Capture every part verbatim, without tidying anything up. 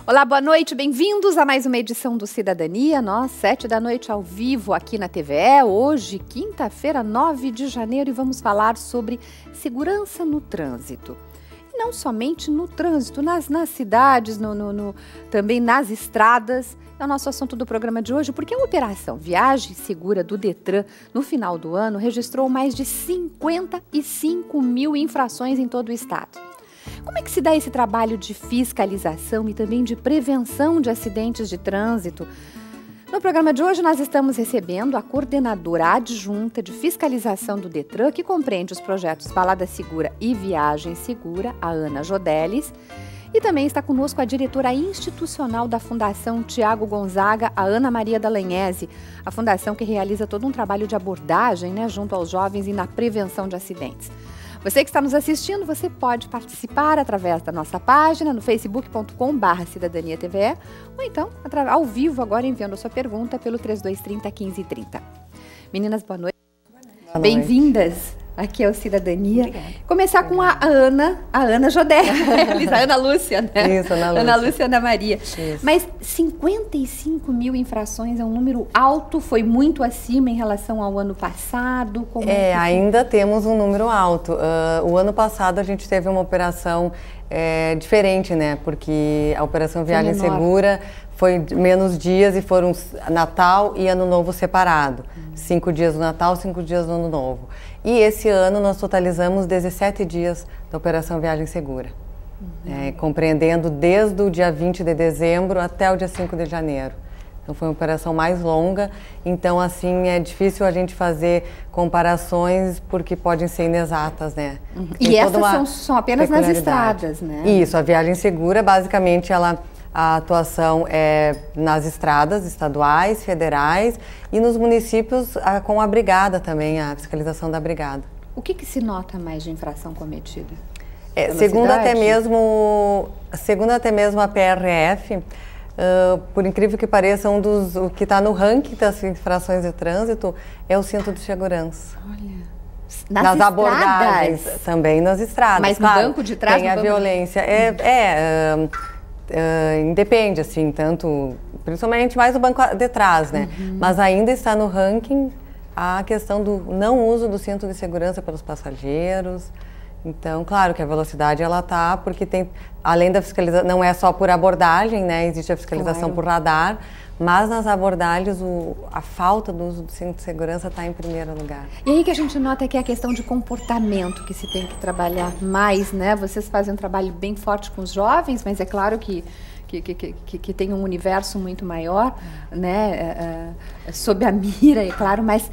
Olá, boa noite, bem-vindos a mais uma edição do Cidadania, nós, sete da noite ao vivo aqui na T V E, hoje, quinta-feira, nove de janeiro, e vamos falar sobre segurança no trânsito. E não somente no trânsito, nas, nas cidades, no, no, no, também nas estradas, é o nosso assunto do programa de hoje, porque a operação Viagem Segura do Detran, no final do ano, registrou mais de cinquenta e cinco mil infrações em todo o estado. Como é que se dá esse trabalho de fiscalização e também de prevenção de acidentes de trânsito? No programa de hoje nós estamos recebendo a coordenadora adjunta de fiscalização do Detran, que compreende os projetos Balada Segura e Viagem Segura, a Ana Jodelis. E também está conosco a diretora institucional da Fundação Tiago Gonzaga, a Ana Maria Dallagnese, a fundação que realiza todo um trabalho de abordagem, né, junto aos jovens e na prevenção de acidentes. Você que está nos assistindo, você pode participar através da nossa página no facebook ponto com barra cidadania T V E ou então ao vivo agora enviando a sua pergunta pelo trinta e dois trinta, quinze trinta. Meninas, boa noite. Boa noite. Bem-vindas aqui ao Cidadania. Obrigada. Começar com a Ana, a Ana Jodelis, a Ana Lúcia, né? Isso, Ana Lúcia. Ana Lúcia e Ana Maria. Isso. Mas cinquenta e cinco mil infrações é um número alto, foi muito acima em relação ao ano passado? Como é, é que... ainda temos um número alto. Uh, o ano passado a gente teve uma operação é, diferente, né? Porque a Operação Viagem Segura foi menos dias e foram Natal e Ano Novo separado. Hum. Cinco dias no Natal, cinco dias no Ano Novo. E esse ano nós totalizamos dezessete dias da Operação Viagem Segura, uhum. é, compreendendo desde o dia vinte de dezembro até o dia cinco de janeiro. Então foi uma operação mais longa, então assim é difícil a gente fazer comparações porque podem ser inexatas, né? Uhum. E essas são, são apenas nas estradas, né? Isso, a Viagem Segura basicamente ela... A atuação é nas estradas estaduais, federais e nos municípios a, com a brigada também, a fiscalização da brigada. O que, que se nota mais de infração cometida? É, segundo, até mesmo, segundo até mesmo a P R F, uh, por incrível que pareça, um dos, o que está no ranking das infrações de trânsito é o cinto de segurança. Olha... Nas, nas abordagens, também nas estradas. Mas no claro, banco de trás? Tem a violência. De... É... é uh, Uh, independe, assim, tanto, principalmente mais o banco de trás, né? Uhum. Mas ainda está no ranking a questão do não uso do cinto de segurança pelos passageiros. Então, claro que a velocidade ela tá, porque tem, além da fiscalização, não é só por abordagem, né? Existe a fiscalização claro. Por radar, mas nas abordagens o, a falta do uso do cinto de segurança está em primeiro lugar. E aí que a gente nota que é a questão de comportamento que se tem que trabalhar mais, né? Vocês fazem um trabalho bem forte com os jovens, mas é claro que que, que, que, que tem um universo muito maior, né? É, é, sob a mira, é claro, mas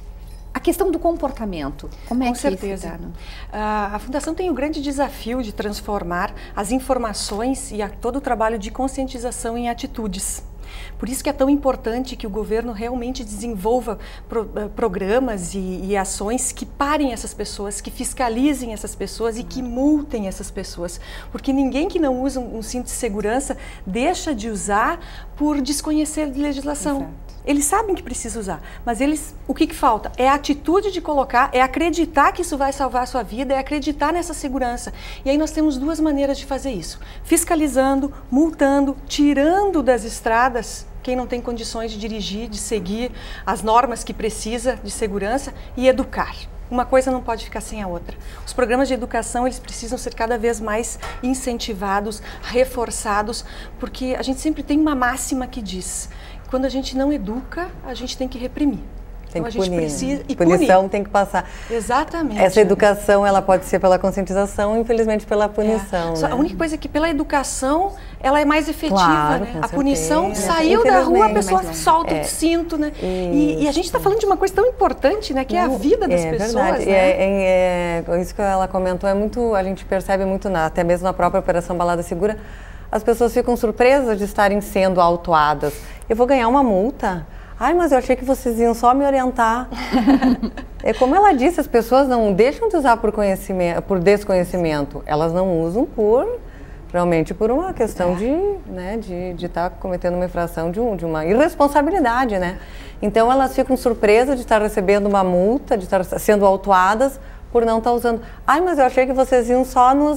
a questão do comportamento, como é Com que certeza. isso tá? A Fundação tem o grande desafio de transformar as informações e a, todo o trabalho de conscientização em atitudes. Por isso que é tão importante que o governo realmente desenvolva pro, programas e, e ações que parem essas pessoas, que fiscalizem essas pessoas e que multem essas pessoas. Porque ninguém que não usa um, um cinto de segurança deixa de usar por desconhecer a legislação. Exato. Eles sabem que precisa usar, mas eles, o que, que falta? É a atitude de colocar, é acreditar que isso vai salvar a sua vida, é acreditar nessa segurança. E aí nós temos duas maneiras de fazer isso. Fiscalizando, multando, tirando das estradas quem não tem condições de dirigir, de seguir as normas que precisa de segurança e educar. Uma coisa não pode ficar sem a outra. Os programas de educação, eles precisam ser cada vez mais incentivados, reforçados, porque a gente sempre tem uma máxima que diz: quando a gente não educa, a gente tem que reprimir. Tem então, que a gente punir. precisa E punição punir. Tem que passar. Exatamente. Essa educação, ela pode ser pela conscientização, infelizmente pela punição. É. Só, né? A única coisa é que pela educação, ela é mais efetiva, claro, né? A punição certeza. saiu da rua, a pessoa solta é. o cinto, né? E, e a gente está falando de uma coisa tão importante, né? Que Não, é a vida das é, pessoas, verdade. né? É, é, é, isso que ela comentou é muito, a gente percebe muito, na, até mesmo na própria Operação Balada Segura, as pessoas ficam surpresas de estarem sendo autuadas. Eu vou ganhar uma multa? Ai, mas eu achei que vocês iam só me orientar. É como ela disse, as pessoas não deixam de usar por conhecimento, por desconhecimento. Elas não usam por, realmente, por uma questão é. de né, de de estar cometendo uma infração, de, um, de uma irresponsabilidade, né? Então elas ficam surpresas de estar recebendo uma multa, de estar sendo autuadas por não estar usando. Ai, mas eu achei que vocês iam só nos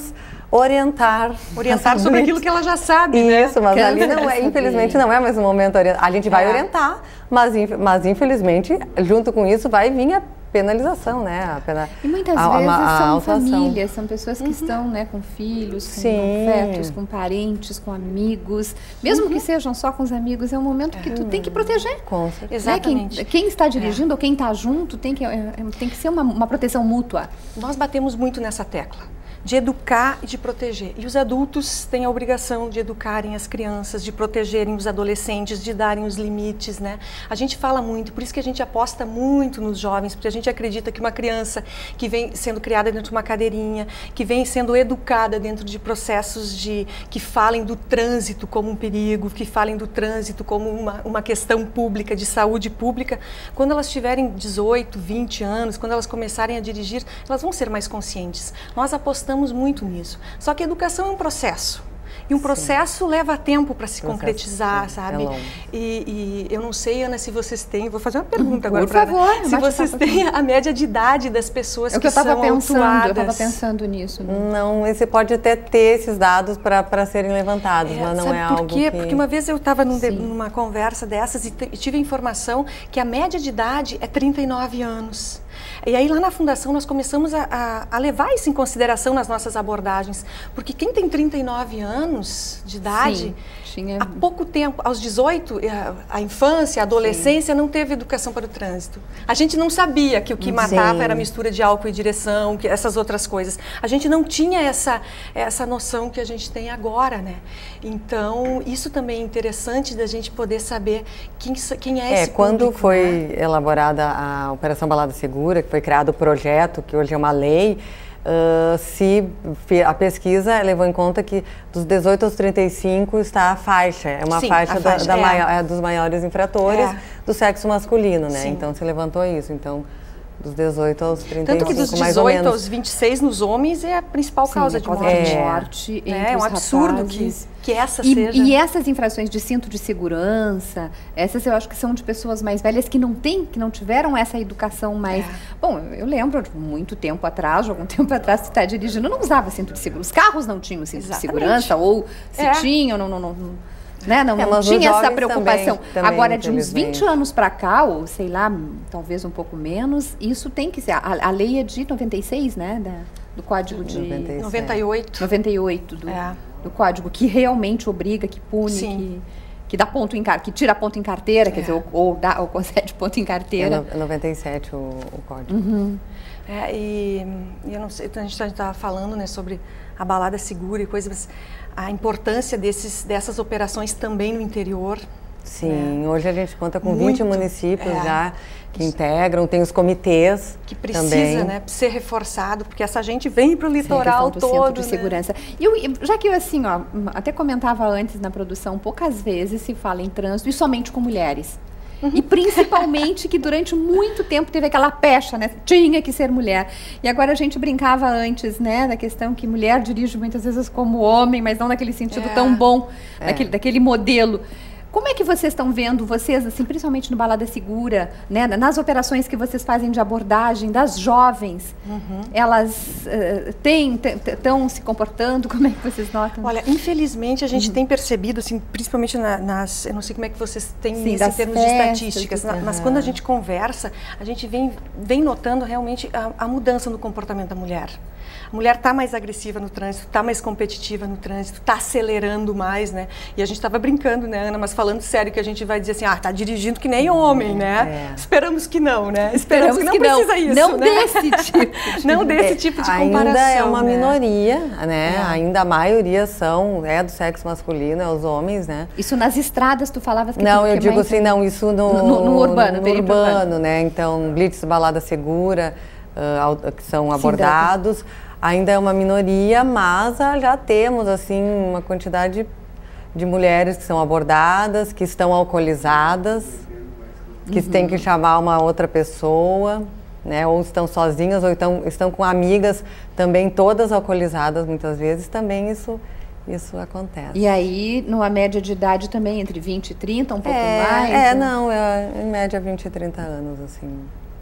orientar. Orientar sobre aquilo que ela já sabe, né? Isso, mas ali não é, infelizmente não é mais um momento orientar. A gente vai é. orientar, mas, mas infelizmente, junto com isso vai vir a penalização, né? A pena, e muitas a, vezes a, são a famílias, são pessoas que uhum. estão, né, com filhos, com Sim. afetos, com parentes, com amigos. Mesmo uhum. que sejam só com os amigos, é um momento que tu tem que proteger. Com certeza. Exatamente. Né? Quem, quem está dirigindo é. ou quem está junto tem que, é, tem que ser uma, uma proteção mútua. Nós batemos muito nessa tecla de educar e de proteger. E os adultos têm a obrigação de educarem as crianças, de protegerem os adolescentes, de darem os limites, né? A gente fala muito, por isso que a gente aposta muito nos jovens, porque a gente acredita que uma criança que vem sendo criada dentro de uma cadeirinha, que vem sendo educada dentro de processos de, que falem do trânsito como um perigo, que falem do trânsito como uma, uma questão pública, de saúde pública, quando elas tiverem dezoito, vinte anos, quando elas começarem a dirigir, elas vão ser mais conscientes. Nós apostamos muito nisso. Só que a educação é um processo. E um processo Sim. leva tempo para se processo, concretizar, sim, sabe? É e, e eu não sei, Ana, se vocês têm... Vou fazer uma pergunta agora. Por favor. Se vocês têm a média de idade das pessoas é que, que são pensando, autuadas. Eu estava pensando nisso. Né? Não, você pode até ter esses dados para serem levantados, é, mas não sabe é por algo quê? que... Porque uma vez eu estava num numa conversa dessas e, e tive a informação que a média de idade é trinta e nove anos. E aí lá na Fundação nós começamos a, a, a levar isso em consideração nas nossas abordagens, porque quem tem trinta e nove anos de idade, Sim, tinha... há pouco tempo, aos dezoito, a, a infância, a adolescência Sim. não teve educação para o trânsito. A gente não sabia que o que matava Sim. era a mistura de álcool e direção, que essas outras coisas. A gente não tinha essa, essa noção que a gente tem agora, né? Então, isso também é interessante da gente poder saber quem, quem é, é esse quando público, foi né? elaborada a Operação Balada Segura, que foi criado o projeto, que hoje é uma lei, uh, se a pesquisa levou em conta que dos dezoito aos trinta e cinco está a faixa, é uma Sim, faixa, da, faixa da é. Maior, é dos maiores infratores é. do sexo masculino, né? Sim. Então se levantou isso. Então, dos dezoito aos trinta e cinco, Tanto que dos dezoito aos vinte e seis nos homens é a principal Sim, causa é de morte. É, morte é, é um absurdo que, que essa e, seja... E essas infrações de cinto de segurança, essas eu acho que são de pessoas mais velhas que não têm, que não tiveram essa educação mais... É. Bom, eu lembro de muito tempo atrás, de algum tempo atrás, se está dirigindo, não usava cinto de segurança. Os carros não tinham cinto Exatamente. de segurança, ou se é. tinham, não... não, não, não Né? Não, é, não tinha essa preocupação. Também, também, Agora, de uns vinte anos para cá, ou sei lá, talvez um pouco menos, isso tem que ser. A, a lei é de noventa e seis, né? Da, do Código de... noventa e oito. noventa e oito do, é. do Código, que realmente obriga, que pune, que, que dá ponto em car... que tira ponto em carteira, é. quer dizer, ou, ou, dá, ou concede ponto em carteira. É noventa e sete o, o Código. Uhum. É, e, e eu não sei, a gente está falando, né, sobre a balada segura e coisas, a importância desses, dessas operações também no interior. Sim, é. hoje a gente conta com Muito, vinte municípios é. já que integram, tem os comitês que precisa, também. né, ser reforçado, porque essa gente vem para o litoral do todo. Centro de né? segurança. E eu, já que eu assim, ó, até comentava antes na produção, poucas vezes se fala em trânsito e somente com mulheres. Uhum. E principalmente que durante muito tempo teve aquela pecha, né? Tinha que ser mulher. E agora a gente brincava antes, né? Da questão que mulher dirige muitas vezes como homem, mas não naquele sentido é. tão bom, é. daquele, daquele modelo. Como é que vocês estão vendo, vocês, assim, principalmente no Balada Segura, né, nas operações que vocês fazem de abordagem das jovens, uhum. elas uh, têm, estão se comportando, como é que vocês notam? Olha, infelizmente a gente uhum. tem percebido, assim, principalmente na, nas, eu não sei como é que vocês têm Sim, isso em termos festas, de estatísticas, uhum. mas quando a gente conversa, a gente vem, vem notando realmente a, a mudança no comportamento da mulher. A mulher está mais agressiva no trânsito, está mais competitiva no trânsito, está acelerando mais, né? E a gente estava brincando, né, Ana? Mas falando sério, que a gente vai dizer assim, ah, está dirigindo que nem homem, né? É. Esperamos que não, né? Esperamos, Esperamos que não que precisa não. isso, Não né? desse tipo. De... não desse tipo de comparação. Ainda é uma né? minoria, né? É. Ainda a maioria são, é do sexo masculino, é os homens, né? Isso nas estradas, tu falavas que... Não, que eu é digo mais... assim, não, isso no... No, no urbano, no urbano, urbano, né? Então, blitz, balada segura, uh, que são abordados... Sim, ainda é uma minoria, mas já temos assim uma quantidade de mulheres que são abordadas, que estão alcoolizadas, que uhum. têm que chamar uma outra pessoa, né? Ou estão sozinhas, ou então estão com amigas também todas alcoolizadas muitas vezes, também isso, isso acontece. E aí, numa média de idade também, entre vinte e trinta, um pouco é, mais? É, ou... não, é, em média vinte e trinta anos, assim.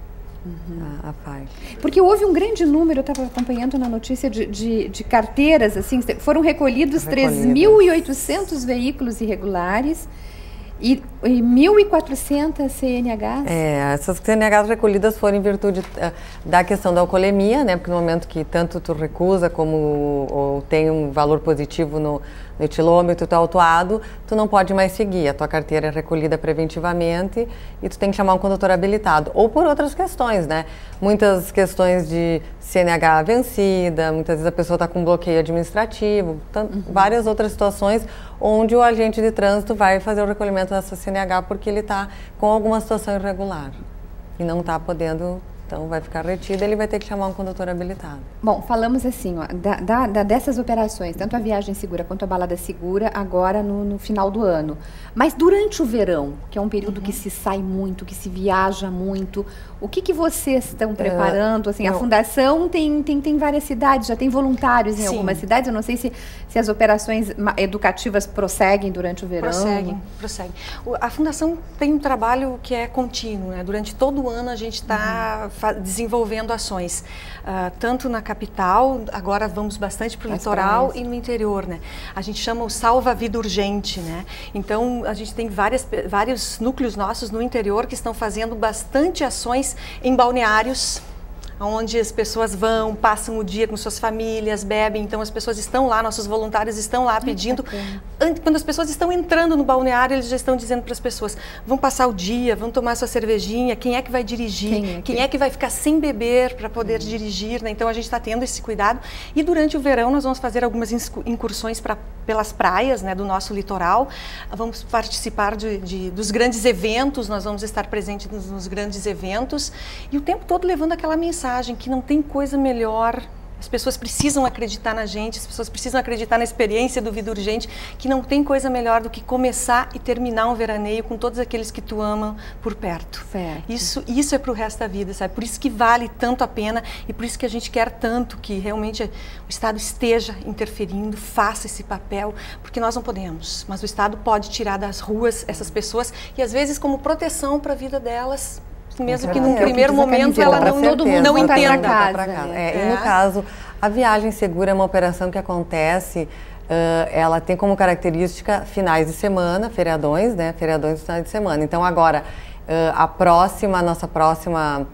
uhum. a, a faixa. Porque houve um grande número, eu estava acompanhando na notícia, de, de, de carteiras, assim, foram recolhidos três mil e oitocentos veículos irregulares e, e mil e quatrocentas C N Hs. É, essas C N Hs recolhidas foram em virtude uh, da questão da alcoolemia, né? Porque no momento que tanto tu recusa como ou tem um valor positivo no, no etilômetro, tu é autuado, tu não pode mais seguir. A tua carteira é recolhida preventivamente e tu tem que chamar um condutor habilitado. Ou por outras questões, né? Muitas questões de C N H vencida, muitas vezes a pessoa está com bloqueio administrativo, tanto, uhum. várias outras situações onde o agente de trânsito vai fazer o recolhimento dessa C N H porque ele está com alguma situação irregular e não está podendo, então vai ficar retido, ele vai ter que chamar um condutor habilitado. Bom, falamos assim, ó, da, da, da, dessas operações, tanto a viagem segura quanto a balada segura, agora no, no final do ano. Mas durante o verão, que é um período uhum. que se sai muito, que se viaja muito, o que, que vocês estão preparando? Assim, não. A Fundação tem, tem, tem várias cidades, já tem voluntários em Sim. algumas cidades. Eu não sei se, se as operações educativas prosseguem durante o verão. Prosseguem, prosseguem. A Fundação tem um trabalho que é contínuo, né? Durante todo o ano a gente está uhum. desenvolvendo ações, uh, tanto na capital, agora vamos bastante para o litoral praias. E no interior, né? A gente chama o Salva Vida Urgente, né? Então a gente tem várias, vários núcleos nossos no interior que estão fazendo bastante ações em balneários, onde as pessoas vão, passam o dia com suas famílias, bebem, então as pessoas estão lá, nossos voluntários estão lá pedindo. Quando as pessoas estão entrando no balneário, eles já estão dizendo para as pessoas, vão passar o dia, vão tomar sua cervejinha, quem é que vai dirigir, quem é que, quem é que vai ficar sem beber para poder hum. dirigir, né? Então a gente está tendo esse cuidado e durante o verão nós vamos fazer algumas incursões pra, pelas praias, né, do nosso litoral, vamos participar de, de, dos grandes eventos, nós vamos estar presentes nos, nos grandes eventos e o tempo todo levando aquela mensagem que não tem coisa melhor, as pessoas precisam acreditar na gente, as pessoas precisam acreditar na experiência do Vida Urgente, que não tem coisa melhor do que começar e terminar um veraneio com todos aqueles que tu ama por perto. Certo. Isso, isso é para o resto da vida, sabe? Por isso que vale tanto a pena e por isso que a gente quer tanto que realmente o Estado esteja interferindo, faça esse papel, porque nós não podemos, mas o Estado pode tirar das ruas essas pessoas e às vezes como proteção para a vida delas, mesmo que num primeiro momento ela não, todo mundo não entenda. Pra casa, é, é. E no caso, a viagem segura é uma operação que acontece, uh, ela tem como característica finais de semana, feriadões, né? Feriadões do final de semana. Então agora, uh, a próxima, a nossa próxima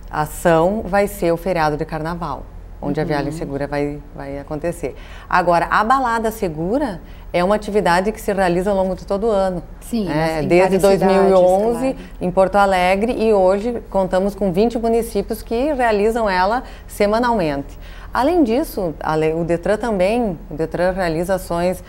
ação vai ser o feriado de carnaval, onde uhum. a viagem segura vai, vai acontecer. Agora, a balada segura é uma atividade que se realiza ao longo de todo o ano. Sim, é, desde dois mil e onze, claro. Em Porto Alegre, e hoje contamos com vinte municípios que realizam ela semanalmente. Além disso, o Detran também, o Detran realiza ações,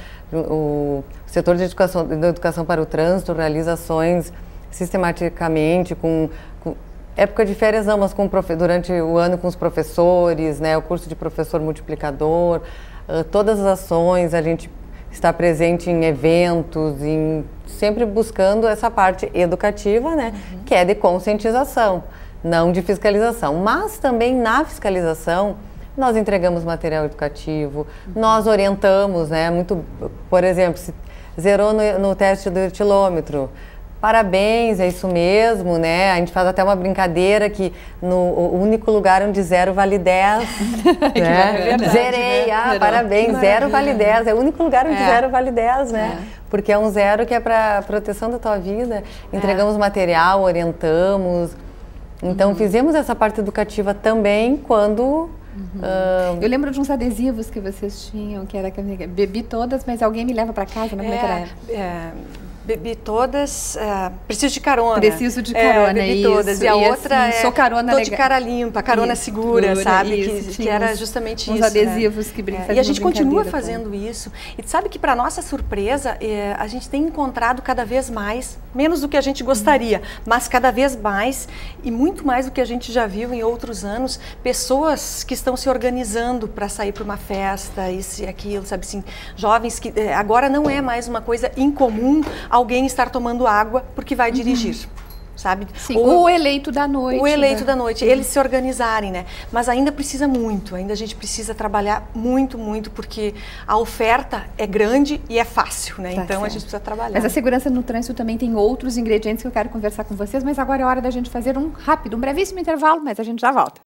o setor de educação, de educação para o trânsito realiza ações sistematicamente, com, com época de férias, não, mas com, durante o ano com os professores, né, o curso de professor multiplicador, uh, todas as ações, a gente está presente em eventos, em, sempre buscando essa parte educativa, né, uhum. que é de conscientização, não de fiscalização. Mas também na fiscalização, nós entregamos material educativo, uhum. nós orientamos, né, muito, por exemplo, se zerou no, no teste do etilômetro, parabéns, é isso mesmo, né? A gente faz até uma brincadeira que no o único lugar onde zero vale dez, né? É verdade, zerei, né? ah, Zerou. Parabéns, zero vale dez, é o único lugar onde é. zero vale dez, né? É. Porque é um zero que é para proteção da tua vida. Entregamos é. material, orientamos, então uhum. fizemos essa parte educativa também quando... Uhum. Uh, eu lembro de uns adesivos que vocês tinham, que era que bebi todas, mas alguém me leva para casa, não é, como é que era? É, bebi todas, uh, preciso de carona. Preciso de carona, é, bebi isso. todas. E a e outra assim, é sou carona tô legal. de cara limpa, carona isso, segura, segura, sabe? Isso, que, que era justamente uns isso. Uns adesivos, né? Que brinca, é. E a gente continua fazendo com... isso. E sabe que, para nossa surpresa, é, a gente tem encontrado cada vez mais, menos do que a gente gostaria, hum. mas cada vez mais, e muito mais do que a gente já viu em outros anos, pessoas que estão se organizando para sair para uma festa, isso e aquilo, sabe assim, jovens que é, agora não é mais uma coisa incomum alguém estar tomando água porque vai dirigir. Uhum. sabe? Sim, o eleito da noite. O eleito né? da noite, eles se organizarem, né? Mas ainda precisa muito, ainda a gente precisa trabalhar muito, muito, porque a oferta é grande e é fácil, né? Tá então certo. A gente precisa trabalhar. Mas a segurança no trânsito também tem outros ingredientes que eu quero conversar com vocês, mas agora é hora da gente fazer um rápido, um brevíssimo intervalo, mas a gente já volta.